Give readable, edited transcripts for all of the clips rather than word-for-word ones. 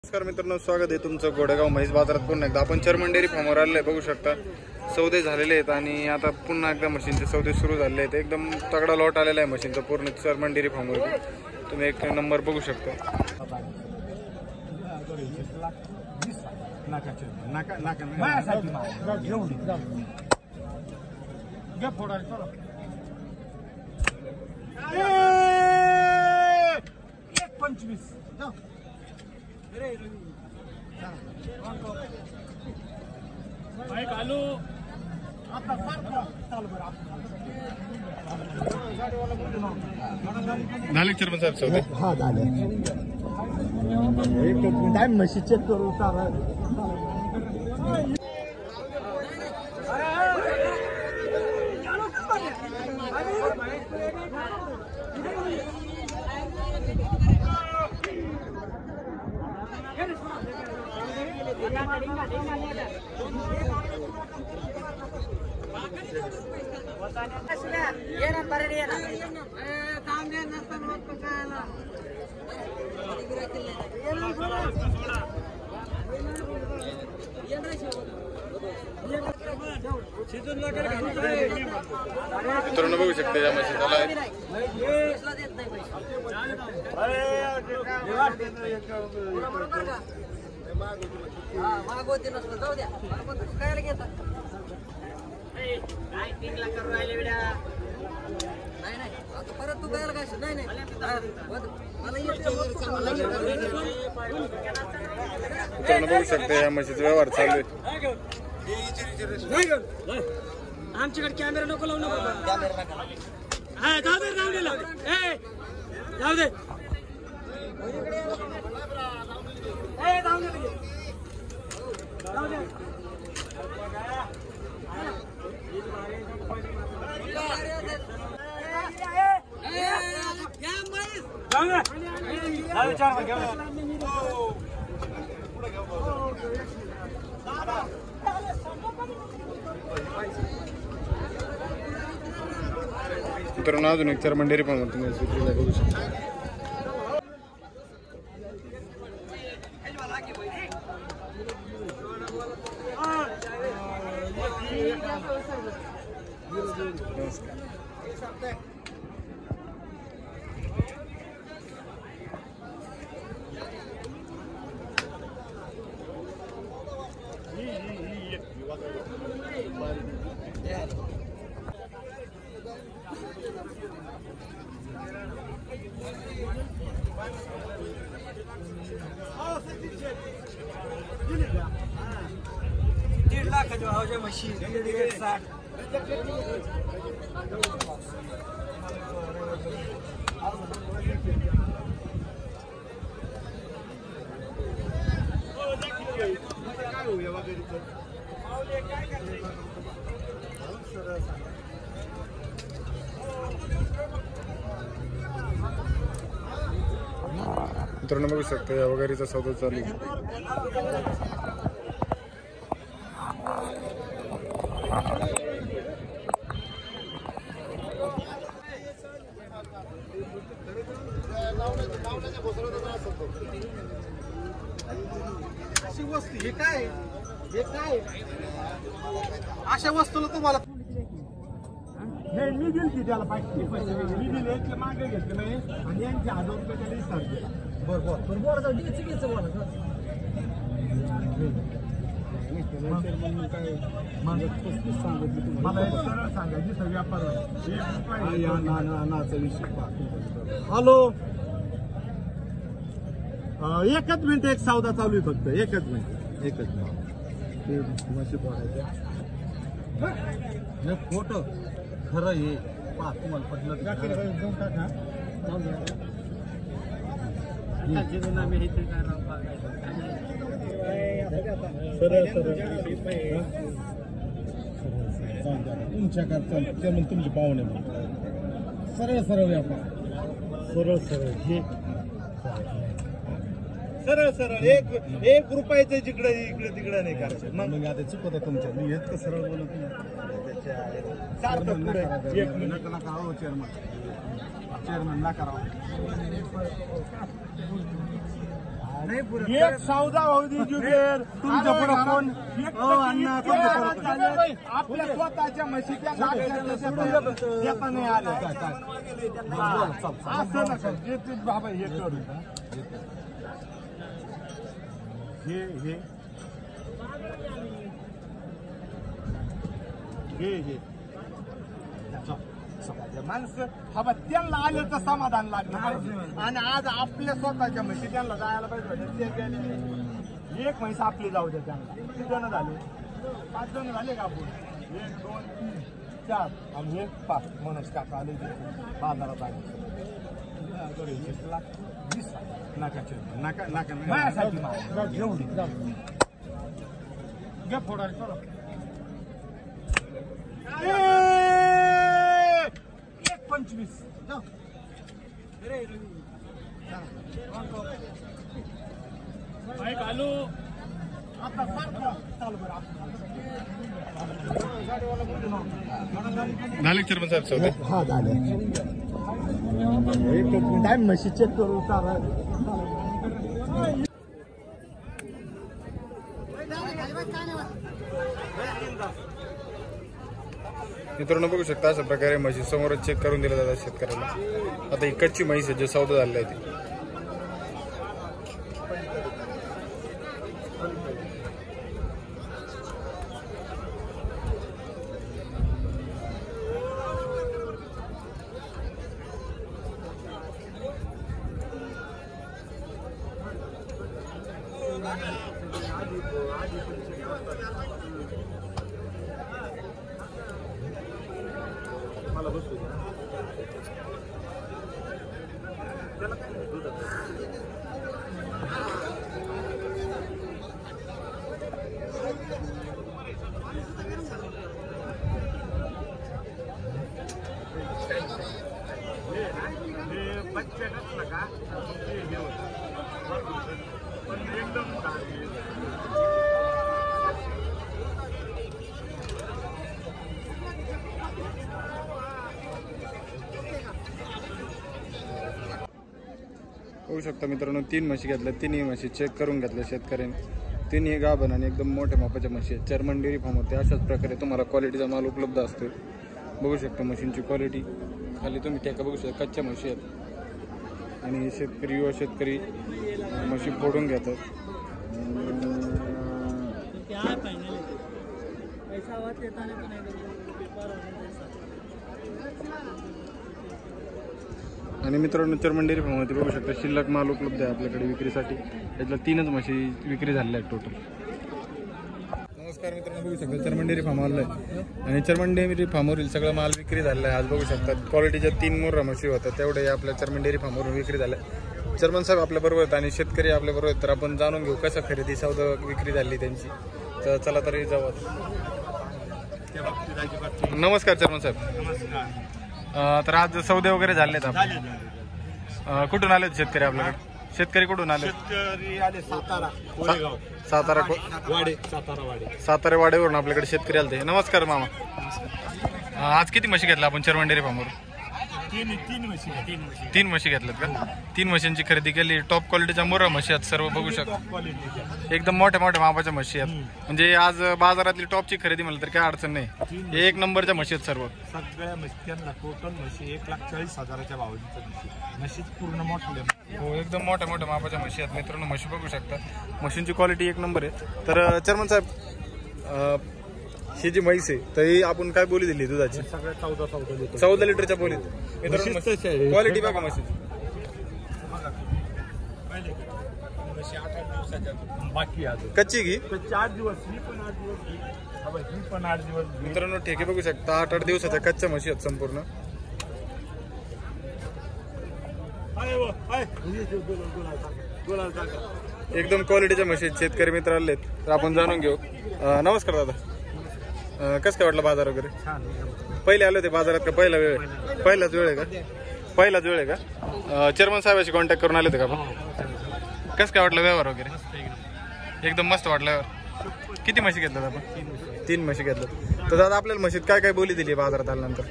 नमस्कार मित्रांनो, स्वागत आहे तुमचं गोडेगाव म्हैस बाजारात. पुन्हा एकदा आपण चर्मन डेअरी फार्मवर आलेले बघू शकता. सौदे झालेले आहेत आणि आता पुन्हा एकदा मशीनचे सौदे सुरू झालेले आहेत. एकदम तगडा लॉट आलेला आहे मशीनचा पूर्ण चर्मन डेअरी फार्मवर. तुम्ही एक नंबर बघू शकता. झाले चर्मन साहेब सौदे? हा झाले. टाइम म्हशी चेक करू. मित्रांनो बघू शकता या मशीनला मागवते नसलं जाऊ द्या. काय घेता काय 3 लाख करून राहिले बेटा. नाही नाही आता परत तू गायला काय नाही नाही मित्रांनो बघू शकता या मशीनचा व्यवहार चालू आहे. आमच्याकडे कॅमेरा नको लावू नको. हा जाऊ दे जाऊ दे जाऊ दे जाऊ दे. मित्रांनो अजून एक चर्मन डेअरी फार्म तुम्ही बघू शकता. मशीन मित्रांनो बघू शकता या वगैरेचा सौदा चालू आहे. अशी वस्तू हे काय अशा वस्तूला तुम्हाला मी दिल की त्याला पैसे मी दिले ते मागे घेतले नाही आणि यांचे 1000 रुपये त्याला विस्तार केला. बरोबर मला एक सरळ सांगायची तर व्यापार हॅलो. एकच मिनिट एक सौदा चालू आहे फक्त. एकच मिनिट हे फोटो खरं हे पहा तुम्हाला पटलं देऊन टाका. तुमच्याकडचा ते म्हणून तुमचे पाहुणे सरळ सरळ व्यापार सरळ हे सरळ सरळ एक रुपयाचं जिकडे इकडे तिकडे नाही करायचं. मग आता चुकत आहे तुमच्या. मी इतकं सरळ बोलत नाही. एक मिनिट नका हो चेअरमन नका राव. एक सौदा होऊ दे जुबेर तुमच्या पुढे कोण आपल्या स्वतःच्या म्हशीच्या देता नाही आले असं नका जे ते बाबा हे करू हे माणसं हवा त्यांना आलं तर समाधान लागलं पाहिजे आणि आज आपल्या स्वतःच्या म्हशी त्यांना जायला पाहिजे एक म्हैस आपली जाऊ द्या त्यांना किती जण झाले 5 जण झाले का आपण 1 2 3 4 आणि 1 5 मनोज काका आले बाजारात आले 20 नाकाचे नाका माझ्यासाठी घेऊन घ्या फोडायला चला 1.25 घालू आता चालू झाले चेअरमन साहेब सौदे? हा झाले टाइम म्हशी चेक करू मित्रांनो बघू शकता अशा प्रकारे म्हशी समोरच चेक करून दिल्या जातात शेतकऱ्याला. आता ही कच्ची म्हैस आहे जे सौदा झालेला आहे ती. होऊ शकता मित्रांनो 3 म्हशी घेतल्या, 3ही म्हशी चेक करून घेतल्या शेतकऱ्यांनी. 3ही गाभण आणि एकदम मोठ्या मापाच्या म्हशी आहेत. चर्मन डेअरी फार्म होते. अशाच प्रकारे तुम्हाला क्वालिटीचा माल उपलब्ध असतो. बघू शकता मशीनची क्वालिटी. खाली तुम्ही ठेका बघू शकता, कच्च्या म्हशी आहेत आणि शेतकरी युवा शेतकरी म्हशी फोडून घेतात. आणि मित्रांनो चर्मन डेअरी फार्ममध्ये बघू शकता शिल्लक माल उपलब्ध आहे आपल्याकडे विक्रीसाठी. यातल्या 3च म्हशी विक्री झालेल्या आहेत टोटल. नमस्कार मित्रांनो, बघू शकता चर्मन डेअरी फार्म आलं आहे आणि चर्मन डेअरी फार्मवरील सगळं माल विक्री झालेला आहे. आज बघू शकता क्वालिटीच्या 3 मुर्रा म्हशी होत्या, तेवढे आपल्या चर्मन डेअरी फार्मवरून विक्री झाल्या. चर्मन साहेब आपल्याबरोबर आहेत आणि शेतकरी आपल्याबरोबर आहेत. तर आपण जाणून घेऊ कसं खरेदी सौदा विक्री झाली त्यांची. तर चला तरी जाऊ. नमस्कार चर्मन साहेब. तर आज सौदे वगैरे झाले आहेत आपण. कुठून आले शेतकरी आपल्याकडे? शेतकरी कुठून आले? शेतकरी आले सातारा सातारा वाडेवरून आपल्याकडे शेतकरी आले. नमस्कार मामा. आज किती म्हशी घेतल्या आपण चर्मन डेअरी फार्मवर? 3 म्हशी घेतल्यात का? 3 म्हशींची खरेदी केली. टॉप क्वालिटीच्या मुर्रा म्हशी आहेत सर्व बघू शकता. एकदम मोठ्या मोठ्या मापाच्या म्हशी आहेत. म्हणजे आज बाजारातली टॉपची खरेदी म्हणलं तर काय अडचण नाही. 1 नंबरच्या म्हशी आहेत सर्व. सगळ्या म्हशींना टोटल म्हशी 1,40,000च्या भावाची म्हशी पूर्ण मोठ्या. हो एकदम मोठ्या मोठ्या मापाच्या म्हशी आहेत मित्रांनो. म्हशी बघू शकता. म्हशींची क्वालिटी 1 नंबर आहे. तर चर्मन साहेब ही जी म्हैस आहे तर ही आपण काय बोली दिली दुधाची? सगळ्या 14 लिटरच्या बोलीत मित्रांनो. क्वालिटी बघा म्हशीची. म्हशी 8 दिवसाच्या बाकी कच्ची घी 4 दिवस ही पण 8 दिवस मित्रांनो. ठेके बघू शकता 8 दिवसाच्या कच्च्या म्हशी आहेत संपूर्ण. एकदम क्वालिटीच्या म्हशी शेतकरी मित्र आले तर आपण जाणून घेऊ. नमस्कार दादा. कसं काय वाटलं बाजार वगैरे? पहिले आले होते बाजारात का पहिला वेळ? पहिलाच वेळ आहे का? पहिलाच वेळ आहे का? चेअरमन साहेबाशी कॉन्टॅक्ट करून आले होते का आपण? कसं काय वाटलं व्यवहार वगैरे? एकदम मस्त वाटलं. किती म्हशी घेतल्यात आपण? 3 म्हशी घेतल्यात. तर दादा आपल्याला म्हशीत काय काय बोली दिली बाजारात आल्यानंतर?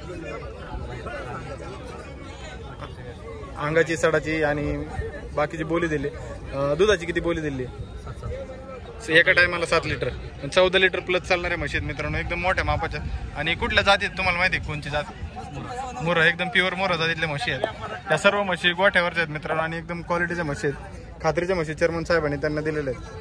अंगाची सडाची आणि बाकीची बोली दिली. दुधाची किती बोली दिली? एका टायमाला 7 लिटर, 14 लिटर प्लस चालणाऱ्या म्हशी आहेत मित्रांनो, एकदम मोठ्या मापाच्या. आणि कुठल्या जातीत तुम्हाला माहिती आहे कोणची जात? मोरा, एकदम प्युअर मोरा जातीतल्या म्हशी आहेत. त्या सर्व म्हशी गोठ्यावरच्या आहेत मित्रांनो आणि एकदम क्वालिटीच्या म्हशी आहेत. खात्रीच्या म्हशी चेअरमन साहेबांनी त्यांना दिलेल्या आहेत.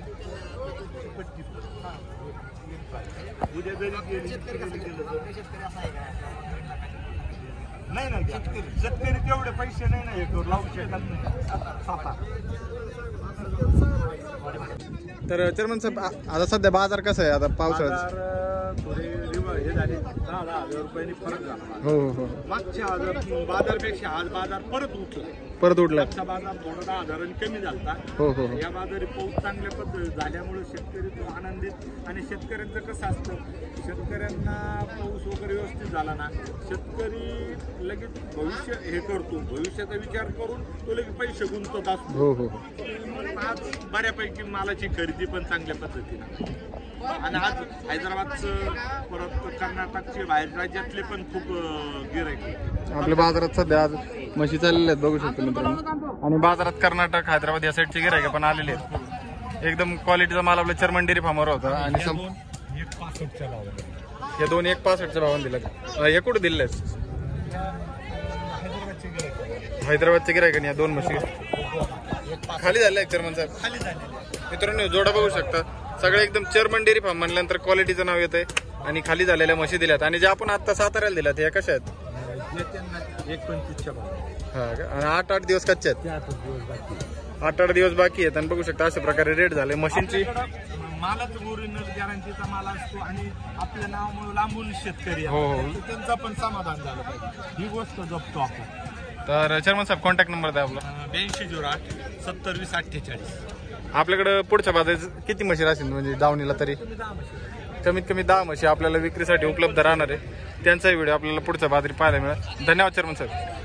नाही ना शेतकरी तेवढे पैसे नाही ना हे करू लावू शकत नाही. तर चेअरमन साहेब आता सध्या बाजार कसा आहे आता पावसाळ्यात? थोडे हे झाले 10,000 रुपयांनी फरक झाला. हो हो हो, मागच्या बाजारपेक्षा आज बाजार परत उठला. उठला. बाजार थोडा 10,000 कमी झाला. हो हो, या बाजारी पाऊस चांगल्या पद्धत झाल्यामुळे शेतकरी आनंदित. आणि शेतकऱ्यांचं कसं असतं, शेतकऱ्यांना पाऊस वगैरे व्यवस्थित झाला ना, शेतकरी लगेच भविष्य हे करतो, भविष्याचा विचार करून तो लगेच पैसे गुंतवत असतो. हो हो, आज बऱ्यापैकी मालाची खरेदी पण चांगल्या पद्धतीने. आणि आज हैदराबादचं परत कर्नाटकचे बाहेर राज्यातले पण खूप गिऱ्हाईक आपल्या बाजारात सध्या आज म्हशी चाललेल्या आहेत बघू शकतो मित्रांनो. आणि बाजारात कर्नाटक, हैदराबाद या साईडचे गिऱ्हाईक पण आलेले आहेत. एकदम क्वालिटीचा माल आपल्या चर्मन डेअरी फार्मवर होता. आणि या दोन 1.65च्या भावाने दिला. हे कुठे दिले? हैदराबादचे गिऱ्हाईक या दोन म्हशी खाली झाले चर्मन साहेब. खाली झाले मित्रांनो जोडा बघू शकता, सगळे एकदम चर्मन डेअरी फार्म म्हणल्यानंतर क्वालिटीचं नाव येतंय. आणि खाली झालेल्या म्हशी दिल्यात. आणि ज्या आपण आता साताऱ्याला दिल्यात ह्या कशा आहेत? 1.25च्या भाव. हा का? आणि 8 दिवस कच्चे आहेत. 8 दिवस बाकी आहेत. आणि बघू शकता अशा प्रकारे रेट झाले म्हशींची. मालाच ओरिजिनल गॅरंटीचा माल असतो. आणि आपल्या नावामुळे लांबून शेतकरी हो हो, त्यांचं पण समाधान झालं पाहिजे, ही गोष्ट जपतो आपण. तर चेअरमन साहेब कॉन्टॅक्ट नंबर द्या आपला. 8208 7020 आपल्याकडे पुढच्या बाजारात किती म्हशी असतील म्हणजे दावणीला तरी? 48. कमीत कमी 10 म्हशी आपल्याला विक्रीसाठी उपलब्ध राहणार आहे. त्यांचाही व्हिडिओ आपल्याला पुढच्या बाजारी पाहायला मिळेल. धन्यवाद चेअरमन साहेब.